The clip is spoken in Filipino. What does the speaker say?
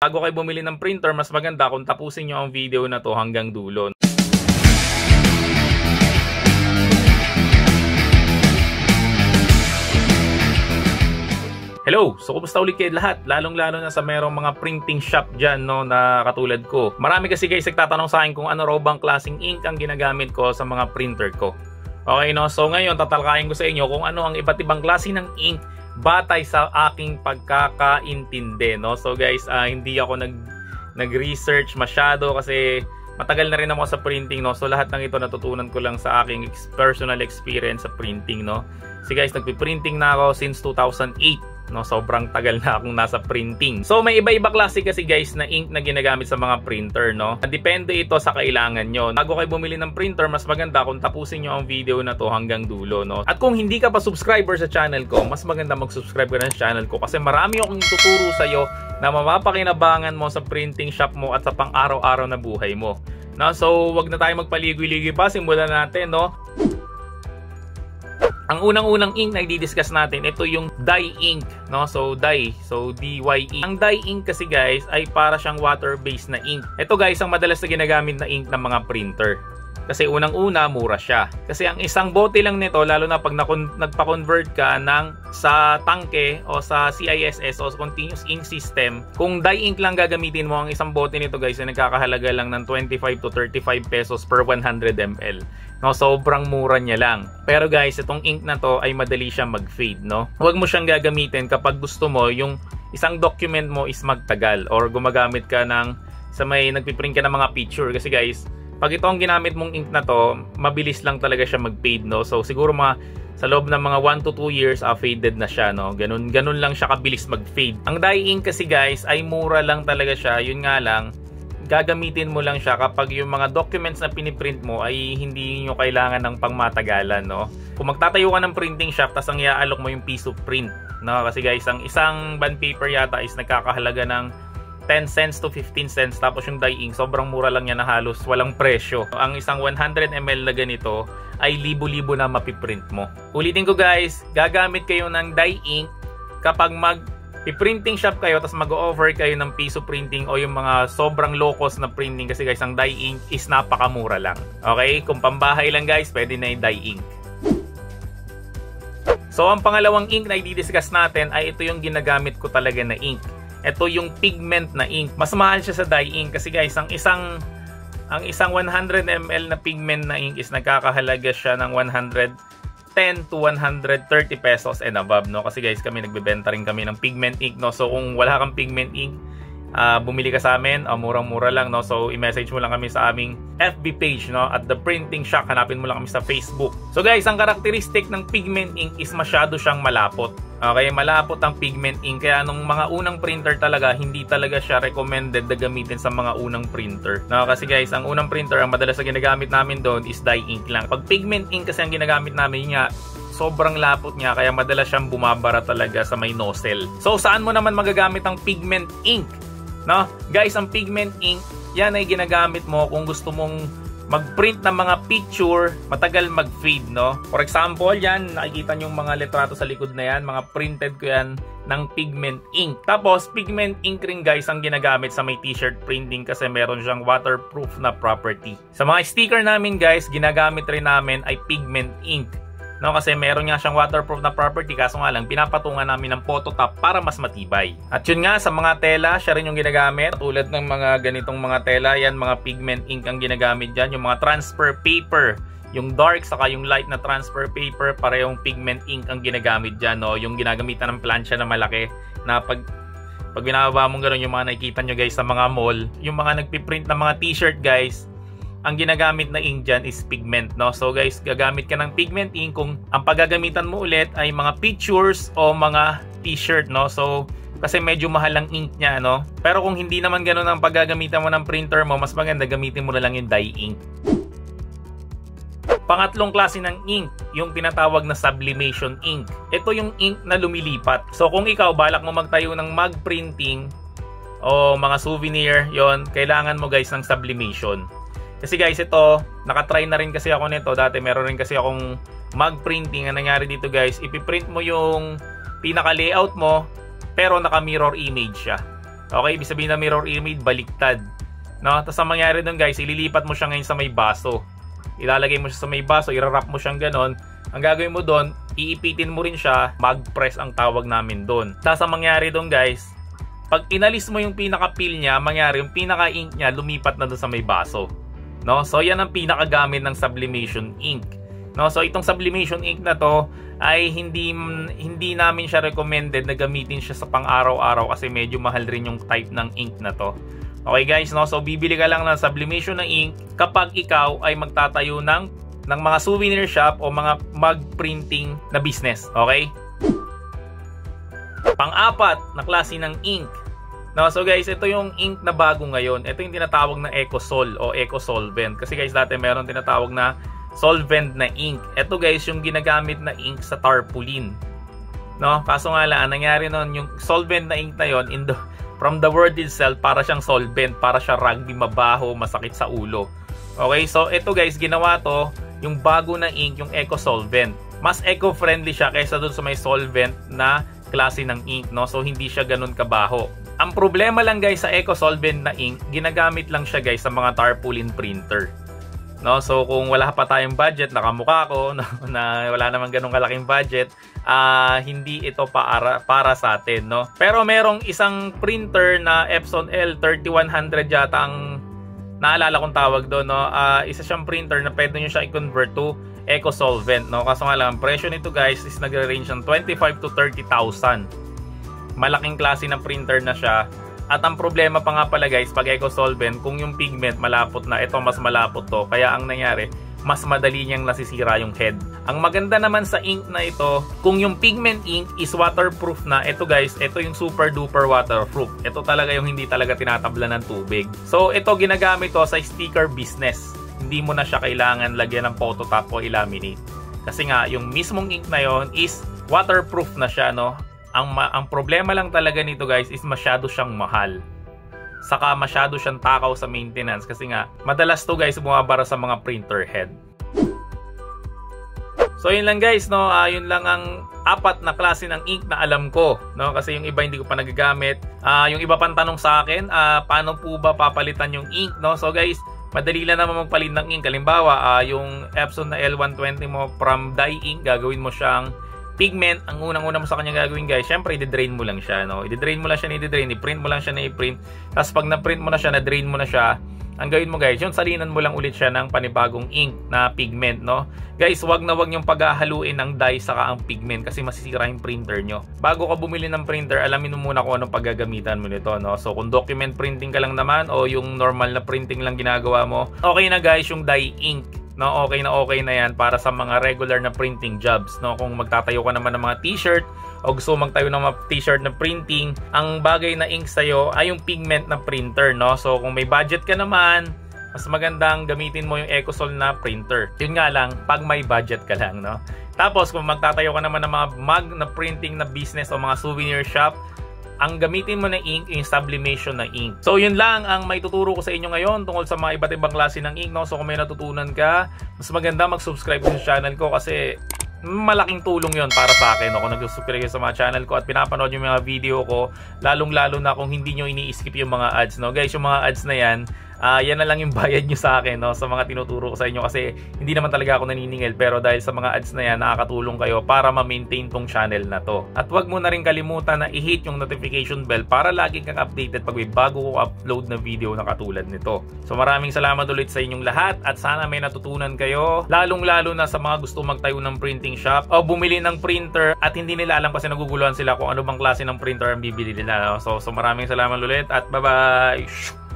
Bago kayo bumili ng printer, mas maganda kung tapusin nyo ang video na to hanggang dulo. Hello! So, kumusta ulit kayo lahat? Lalong-lalo na sa merong mga printing shop dyan, no, na katulad ko. Marami kasi guys nagtatanong sa akin kung ano raw bang klaseng ink ang ginagamit ko sa mga printer ko. Okay, no? So, ngayon tatalakayin ko sa inyo kung ano ang iba't ibang klase ng ink batay sa aking pagkakaintindi, no? So, guys, hindi ako nag-research masyado kasi matagal na rin ako sa printing, no? So, lahat ng ito natutunan ko lang sa aking personal experience sa printing, no? So, guys, nagpiprinting na ako since 2008. No, sobrang tagal na akong nasa printing. So may iba-iba klase kasi guys na ink na ginagamit sa mga printer, no. Depende ito sa kailangan nyo. Bago kayo bumili ng printer, mas maganda kung tapusin nyo ang video na to hanggang dulo, no. At kung hindi ka pa subscriber sa channel ko, mas maganda mag-subscribe ka na sa channel ko kasi marami akong ituturo sa iyo na mapapakinabangan mo sa printing shop mo at sa pang-araw-araw na buhay mo. No, so wag na tayo magpaligoy-ligoy pa, simulan natin, no. Ang unang-unang ink na i-discuss natin, ito yung dye ink, no? So dye, so DYE. Ang dye ink kasi guys ay para siyang water-based na ink. Ito guys ang madalas na ginagamit na ink ng mga printer. Kasi unang-una, mura siya. Kasi ang isang bote lang nito, lalo na pag nagpa-convert ka sa tangke o sa CISS o Continuous Ink System, kung dye ink lang gagamitin mo, ang isang bote nito guys ay nagkakahalaga lang ng 25 to 35 pesos per 100 ml. No, sobrang mura niya lang. Pero guys, itong ink na to ay madali siyang mag-fade, no? Huwag mo siyang gagamitin kapag gusto mo yung isang document mo is magtagal or gumagamit ka sa may nagpiprint ka ng mga picture. Kasi guys, pag ito ang ginamit mong ink na to, mabilis lang talaga siya mag-fade, no? So siguro sa loob ng mga 1 to 2 years, faded na siya, no? Ganun lang siya kabilis mag-fade. Ang dye ink kasi guys ay mura lang talaga siya. Yun nga lang, gagamitin mo lang siya kapag yung mga documents na piniprint mo ay hindi nyo kailangan ng pangmatagalan, no? Kung magtatayo ka ng printing shop, tas ang iaalok mo yung piece of print, no? Kasi guys, ang isang bond paper yata is nagkakahalaga ng 10 cents to 15 cents, tapos yung dye ink, sobrang mura lang yan na halos walang presyo. Ang isang 100 ml na ganito ay libo-libo na mapiprint mo. Ulitin ko guys, gagamit kayo ng dye ink kapag printing shop kayo tapos mag-offer kayo ng piso printing o yung mga sobrang low cost na printing kasi guys, ang dye ink is napakamura lang. Okay? Kung pambahay lang guys, pwede na yung dye ink. So, ang pangalawang ink na i-discuss natin ay ito yung ginagamit ko talaga na ink. Ito yung pigment na ink. Mas mahal siya sa dye ink kasi guys, ang isang 100 ml na pigment na ink is nagkakahalaga siya ng 110 to 130 pesos and above, no? Kasi guys, kami nagbebenta rin kami ng pigment ink, no? So kung wala kang pigment ink, bumili ka sa amin, murang-mura lang, no? So i-message mo lang kami sa aming FB page, no? At The Printing Shop, hanapin mo lang kami sa Facebook. So guys, ang karakteristik ng pigment ink is masyado siyang malapot. Okay, malapot ang pigment ink. Kaya nung mga unang printer talaga, hindi talaga siya recommended na gamitin sa mga unang printer. No, kasi guys, ang unang printer, ang madalas na ginagamit namin doon is dye ink lang. Pag pigment ink kasi ang ginagamit namin nga, sobrang lapot niya, kaya madalas siyang bumabara talaga sa may nozzle. So, saan mo naman magagamit ang pigment ink? No? Guys, ang pigment ink, yan ay ginagamit mo kung gusto mong mag-print ng mga picture, matagal mag-fade, no? For example, yan, nakikita nyo yung mga litrato sa likod na yan, mga printed ko yan ng pigment ink. Tapos, pigment ink rin guys ang ginagamit sa may t-shirt printing kasi meron siyang waterproof na property. Sa mga sticker namin guys, ginagamit rin namin ay pigment ink. No, kasi meron nga siyang waterproof na property, kaso nga lang pinapatungan namin ng phototop para mas matibay. At yun nga, sa mga tela, siya rin yung ginagamit. Tulad ng mga ganitong mga tela, yan mga pigment ink ang ginagamit dyan. Yung mga transfer paper, yung dark saka yung light na transfer paper, parehong pigment ink ang ginagamit dyan, no? Yung ginagamitan ng plancha na malaki na pag binababa mong gano'n, yung mga nakikita nyo guys sa mga mall, yung mga nagpiprint ng mga t-shirt guys, ang ginagamit na ink dyan is pigment, no? So guys, gagamit ka ng pigment ink kung ang paggagamitan mo ulit ay mga pictures o mga t-shirt, no? So kasi medyo mahal ang ink niya, no? Pero kung hindi naman ganoon ang paggagamitan mo ng printer mo, mas maganda gamitin mo na lang yung dye ink. Pangatlong klase ng ink, yung tinatawag na sublimation ink. Ito yung ink na lumilipat. So kung ikaw balak mo magtayo ng mug printing o mga souvenir, yon, kailangan mo guys ng sublimation. Kasi guys, ito, nakatry na rin kasi ako nito. Dati meron rin kasi akong mug printing. Ang nangyari dito guys, ipiprint mo yung pinaka-layout mo, pero naka-mirror image siya. Okay, ibig sabihin na mirror image, baliktad. No? Tapos ang mangyari doon guys, ililipat mo siya ngayon sa may baso. Ilalagay mo siya sa may baso, irarap mo siyang ganon. Ang gagawin mo doon, iipitin mo rin siya, mag-press ang tawag namin doon. Tapos ang mangyari doon guys, pag inalis mo yung pinaka-peel niya, mangyari yung pinaka-ink niya, lumipat na doon sa may baso. No? So yan ang pinakagamit ng sublimation ink. No? So itong sublimation ink na to ay hindi namin siya recommended na gamitin siya sa pang-araw-araw kasi medyo mahal rin yung type ng ink na to. Okay guys, no? So bibili ka lang ng sublimation na ink kapag ikaw ay magtatayo ng mga souvenir shop o mga mag-printing na business. Okay? Pang-apat na klase ng ink. No, so guys, ito yung ink na bago ngayon. Ito yung tinatawag na Ecosol o Ecosolvent. Kasi guys, dati meron tinatawag na solvent na ink. Ito guys, yung ginagamit na ink sa tarpaulin. No, kaso nga lang, nangyari noon, yung solvent na ink na yon from the word itself, para siyang solvent, para siya rugby, mabaho, masakit sa ulo. Okay, so ito guys, ginawa to, yung bago na ink, yung Ecosolvent. Mas eco-friendly siya kaysa dun sa may solvent na klase ng ink, no? So hindi siya ganun kabaho. Ang problema lang guys sa Ecosolvent na ink, ginagamit lang siya guys sa mga tarpaulin printer. No, so kung wala pa tayong budget, nakamukha ko no, na wala namang ganung kalaking budget, hindi ito para sa atin, no. Pero merong isang printer na Epson L3100 yata ang naalala kong tawag doon, no. Isa siyang printer na pwede niyo siya i-convert to Ecosolvent, no. Kaso nga lang, ang presyo nito guys is nagre-range ng 25,000 to 30,000. Malaking klase ng printer na siya. At ang problema pa nga pala guys, pag Ecosolvent, kung yung pigment malapot na, ito mas malapot to. Kaya ang nangyari, mas madali niyang nasisira yung head. Ang maganda naman sa ink na ito, kung yung pigment ink is waterproof na, ito guys, ito yung super duper waterproof. Ito talaga yung hindi talaga tinatabla ng tubig. So ito ginagamit to sa sticker business. Hindi mo na siya kailangan lagyan ng phototop o i-laminate. Kasi nga, yung mismong ink na yon is waterproof na siya, no? Ang problema lang talaga nito guys is masyado siyang mahal. Saka masyado siyang takaw sa maintenance kasi nga madalas to guys bumabara sa mga printer head. So yun lang guys, no, yun lang ang apat na klase ng ink na alam ko, no, kasi yung iba hindi ko pa nagagamit. Yung iba pang tanong sa akin, paano po ba papalitan yung ink, no? So guys, madali lang naman magpalit ng ink. Halimbawa, yung Epson na L120 mo from dye ink, gagawin mo siyang pigment. Ang unang-una mo sa kanya gagawin guys, syempre i-drain mo lang siya, no? I-drain mo lang siya, i-print mo lang siya, i-print. Tapos pag na-print mo na siya, na-drain mo na siya, ang gawin mo guys, yung salinan mo lang ulit siya ng panibagong ink na pigment, no? Guys, wag na wag yung paghahaluin ng dye saka ang pigment kasi masisira yung printer nyo. Bago ka bumili ng printer, alamin mo muna kung anong paggagamitan mo nito, no? So kung document printing ka lang naman o yung normal na printing lang ginagawa mo, okay na guys yung dye ink. No, okay na yan para sa mga regular na printing jobs, no? Kung magtatayo ka naman ng mga t-shirt o gusto magtayo ng mga t-shirt na printing, ang bagay na ink sa'yo ay yung pigment na printer, no? So kung may budget ka naman, mas magandang gamitin mo yung Ecosol na printer. Yun nga lang, pag may budget ka lang, no? Tapos kung magtatayo ka naman ng mga mug na printing na business o mga souvenir shop, ang gamitin mo na ink, yung sublimation na ink. So yun lang ang may tuturo ko sa inyo ngayon tungkol sa mga iba't ibang klase ng ink, no? So kung may natutunan ka, mas maganda mag-subscribe sa channel ko kasi malaking tulong yon para sa akin, no? Kung nag-subscribe kayo sa mga channel ko at pinapanood yung mga video ko, lalong-lalo na kung hindi nyo ini-skip yung mga ads, no? Guys, yung mga ads na yan, yan na lang yung bayad nyo sa akin, no? Sa mga tinuturo ko sa inyo kasi hindi naman talaga ako naniningil, pero dahil sa mga ads na yan, nakakatulong kayo para ma-maintain tong channel na to. At wag mo na rin kalimutan na i-hit yung notification bell para lagi kang updated pag may bago ko upload na video na katulad nito. So maraming salamat ulit sa inyong lahat at sana may natutunan kayo, lalong-lalo na sa mga gusto magtayo ng printing shop o bumili ng printer at hindi nila alam kasi naguguluhan sila kung ano bang klase ng printer ang bibili nila, no? So maraming salamat ulit at bye-bye!